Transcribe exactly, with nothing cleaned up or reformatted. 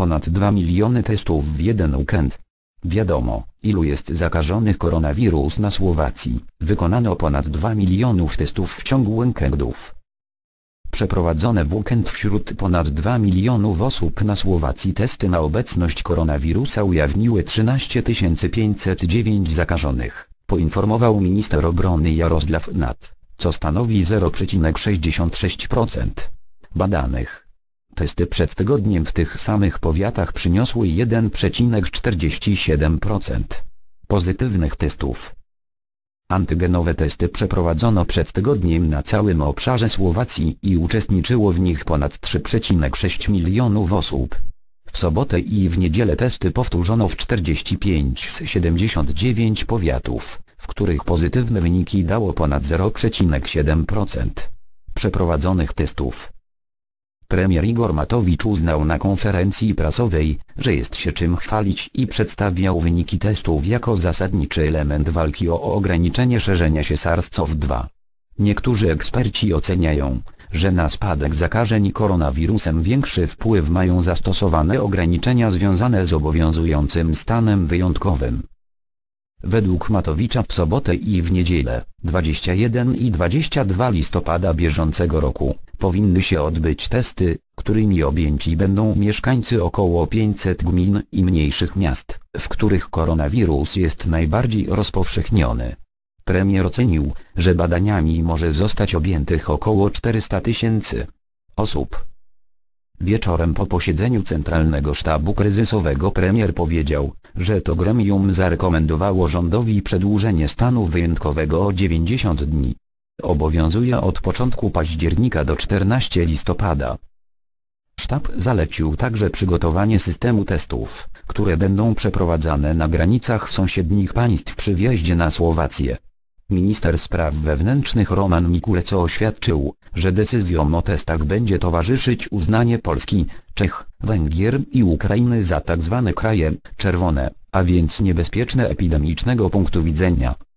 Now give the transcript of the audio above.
ponad dwa miliony testów w jeden weekend. Wiadomo, ilu jest zakażonych koronawirus na Słowacji. Wykonano ponad dwa milionów testów w ciągu weekendów. Przeprowadzone w weekend wśród ponad dwóch milionów osób na Słowacji testy na obecność koronawirusa ujawniły trzynaście tysięcy pięćset dziewięć zakażonych, poinformował minister obrony Jarosław Nat, co stanowi zero przecinek sześćdziesiąt sześć procent badanych. Testy przed tygodniem w tych samych powiatach przyniosły jeden przecinek czterdzieści siedem procent pozytywnych testów. Antygenowe testy przeprowadzono przed tygodniem na całym obszarze Słowacji i uczestniczyło w nich ponad trzy przecinek sześć milionów osób. W sobotę i w niedzielę testy powtórzono w czterdziestu pięciu z siedemdziesięciu dziewięciu powiatów, w których pozytywne wyniki dało ponad zero przecinek siedem procent przeprowadzonych testów. Premier Igor Matowicz uznał na konferencji prasowej, że jest się czym chwalić i przedstawiał wyniki testów jako zasadniczy element walki o ograniczenie szerzenia się SARS-CoV dwa. Niektórzy eksperci oceniają, że na spadek zakażeń koronawirusem większy wpływ mają zastosowane ograniczenia związane z obowiązującym stanem wyjątkowym. Według Matowicza w sobotę i w niedzielę, dwudziestego pierwszego i dwudziestego drugiego listopada bieżącego roku, powinny się odbyć testy, którymi objęci będą mieszkańcy około pięciuset gmin i mniejszych miast, w których koronawirus jest najbardziej rozpowszechniony. Premier ocenił, że badaniami może zostać objętych około czterysta tysięcy osób. Wieczorem po posiedzeniu Centralnego Sztabu Kryzysowego premier powiedział, że to gremium zarekomendowało rządowi przedłużenie stanu wyjątkowego o dziewięćdziesiąt dni. Obowiązuje od początku października do czternastego listopada. Sztab zalecił także przygotowanie systemu testów, które będą przeprowadzane na granicach sąsiednich państw przy wjeździe na Słowację. Minister spraw wewnętrznych Roman Mikulec oświadczył, że decyzjom o testach będzie towarzyszyć uznanie Polski, Czech, Węgier i Ukrainy za tzw. kraje czerwone, a więc niebezpieczne epidemicznego punktu widzenia.